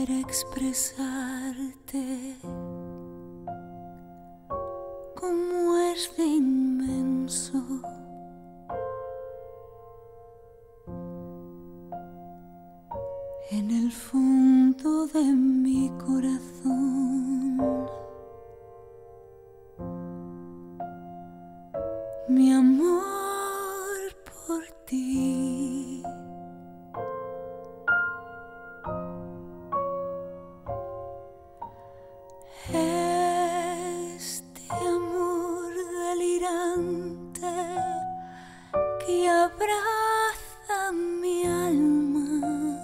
quisiera expresarte cómo es de inmenso en el fondo de mi corazón mi amor por ti. Este amor delirante que abraza mi alma,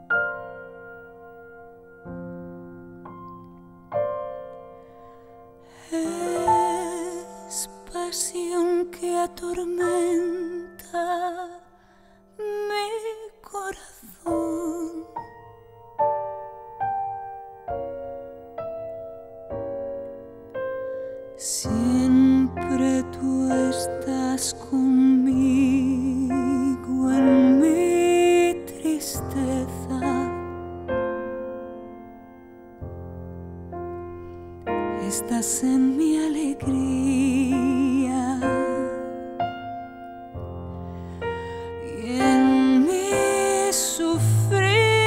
es pasión que atormenta mi corazón. Siempre tú estás conmigo en mi tristeza. Estás en mi alegría y en mi sufrir.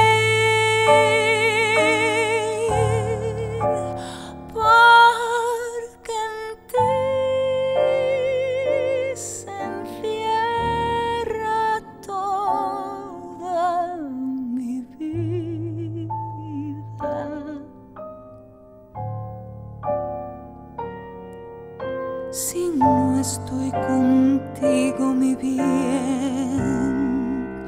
Si no estoy contigo, mi bien,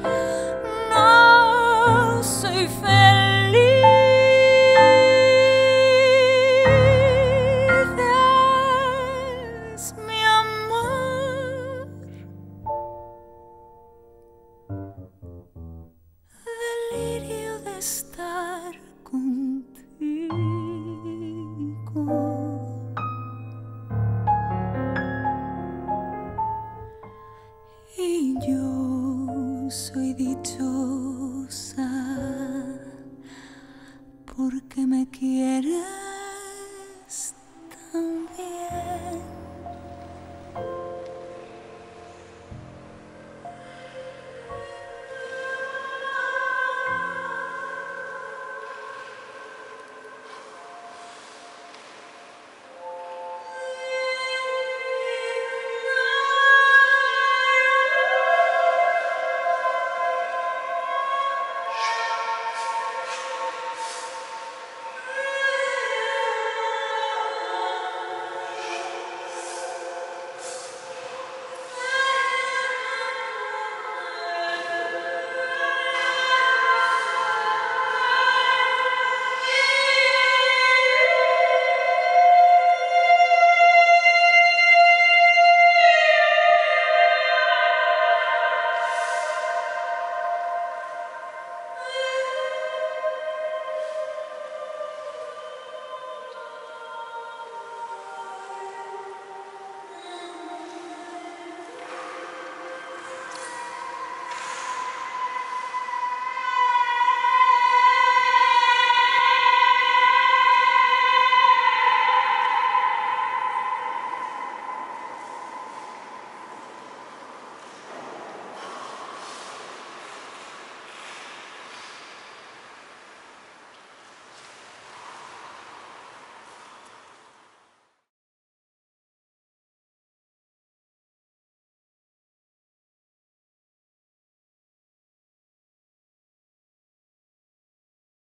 no soy feliz. Es mi amor, delirio de estar contigo. Y yo soy